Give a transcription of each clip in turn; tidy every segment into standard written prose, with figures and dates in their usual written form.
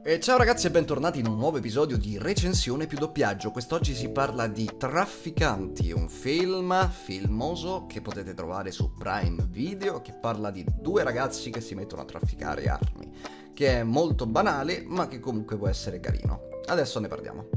E ciao ragazzi e bentornati in un nuovo episodio di Recensione più doppiaggio. Quest'oggi si parla di Trafficanti, un film filmoso che potete trovare su Prime Video, che parla di due ragazzi che si mettono a trafficare armi, che è molto banale ma che comunque può essere carino. Adesso ne parliamo.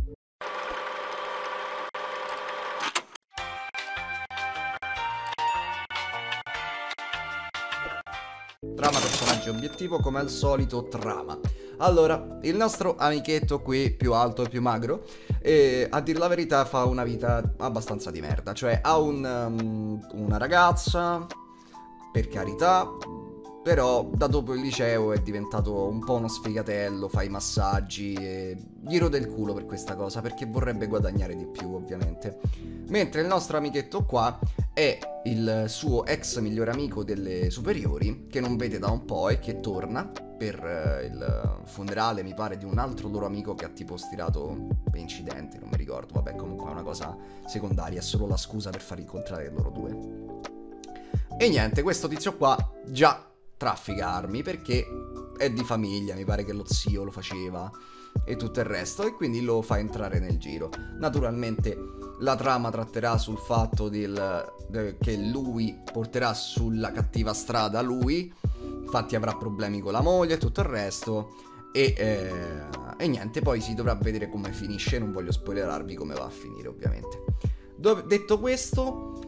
Trama, personaggi, obiettivo, come al solito trama. Allora, il nostro amichetto qui, più alto e più magro, a dir la verità fa una vita abbastanza di merda. Cioè ha una ragazza, per carità, però da dopo il liceo è diventato un po' uno sfigatello, fa i massaggi e gli rode il culo per questa cosa, perché vorrebbe guadagnare di più ovviamente. Mentre il nostro amichetto qua è il suo ex migliore amico delle superiori, che non vede da un po' e che torna per il funerale, mi pare, di un altro loro amico che ha tipo stirato per incidente, non mi ricordo, vabbè, comunque è una cosa secondaria, è solo la scusa per far incontrare loro due. E niente, questo tizio qua già traffica armi perché è di famiglia, mi pare che lo zio lo faceva e tutto il resto, e quindi lo fa entrare nel giro. Naturalmente la trama tratterà sul fatto che lui porterà sulla cattiva strada lui, infatti avrà problemi con la moglie e tutto il resto, e niente, poi si dovrà vedere come finisce, non voglio spoilerarvi come va a finire ovviamente. Detto questo,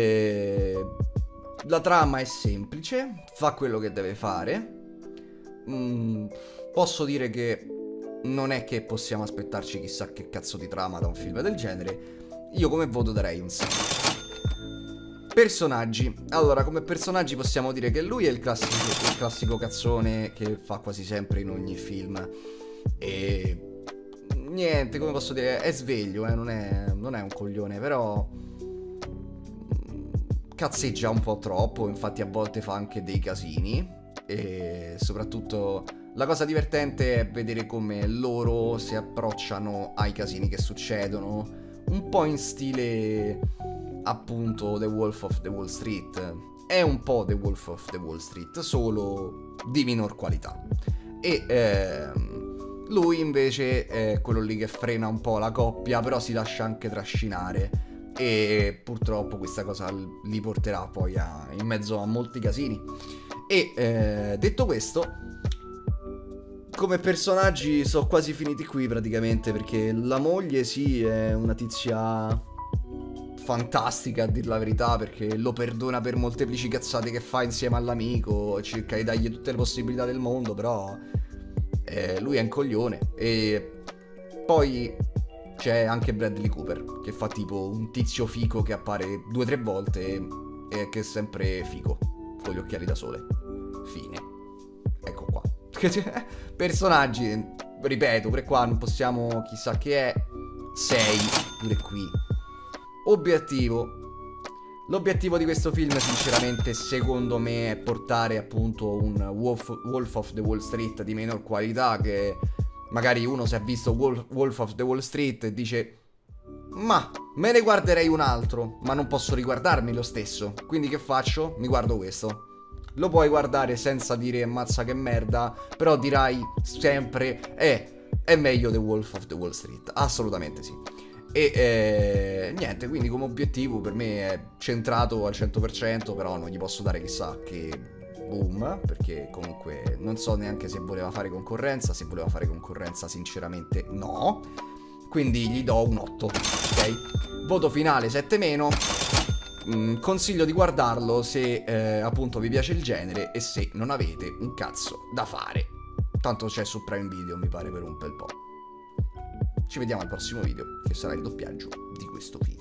la trama è semplice, fa quello che deve fare. Posso dire che non è che possiamo aspettarci chissà che cazzo di trama da un film del genere. Io come voto darei un 6. Personaggi. Allora, come personaggi possiamo dire che lui è il classico cazzone che fa quasi sempre in ogni film. E niente, come posso dire, è sveglio, non è un coglione, però cazzeggia un po' troppo, infatti a volte fa anche dei casini. E soprattutto la cosa divertente è vedere come loro si approcciano ai casini che succedono, un po' in stile appunto The Wolf of the Wall Street. È un po' The Wolf of the Wall Street, solo di minor qualità. E lui invece è quello lì che frena un po' la coppia, però si lascia anche trascinare, e purtroppo questa cosa li porterà poi in mezzo a molti casini. E detto questo, come personaggi sono quasi finiti qui praticamente, perché la moglie sì è una tizia fantastica a dir la verità, perché lo perdona per molteplici cazzate che fa insieme all'amico, cerca di dargli tutte le possibilità del mondo, però lui è un coglione. E poi c'è anche Bradley Cooper, che fa tipo un tizio fico che appare 2 o 3 volte e che è sempre fico, con gli occhiali da sole. Fine. Ecco qua. Personaggi, ripeto, per qua non possiamo chissà che è. 6, pure qui. Obiettivo. L'obiettivo di questo film sinceramente secondo me è portare appunto un Wolf of the Wall Street di minor qualità, che magari uno si è visto Wolf of the Wall Street e dice ma me ne guarderei un altro, ma non posso riguardarmi lo stesso, quindi che faccio? Mi guardo questo. Lo puoi guardare senza dire ammazza che merda, però dirai sempre è meglio The Wolf of the Wall Street, assolutamente sì. E niente, quindi come obiettivo per me è centrato al 100%, però non gli posso dare chissà che boom, perché comunque non so neanche se voleva fare concorrenza. Se voleva fare concorrenza sinceramente no, quindi gli do un 8, ok? Voto finale 7-. Consiglio di guardarlo se appunto vi piace il genere e se non avete un cazzo da fare. Tanto c'è su Prime Video, mi pare, per un bel po'. Ci vediamo al prossimo video, che sarà il doppiaggio di questo film.